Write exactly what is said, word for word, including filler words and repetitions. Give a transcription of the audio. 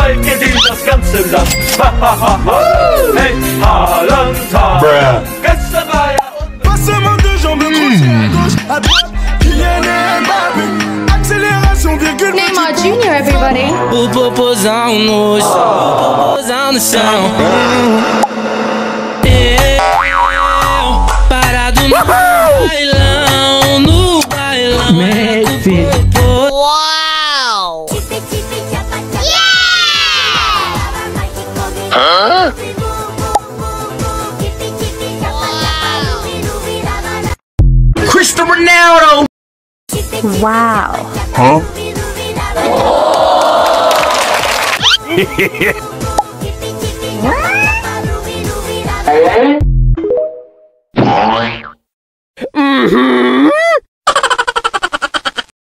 Bald kennt ihn das ganze Land. Hey, Haaland, Haaland. Gestern war er Passement de jambes croisées à gauche, à droite. Kylian Mbappe. Accélération, virgule. Neymar Junior, everybody. O popozão no chão, o popozão no chão. Eu, parado no bailão, no bailão. Messi. Wow! Hã? Cristiano Ronaldo. Wow! Huh? Mm-hmm.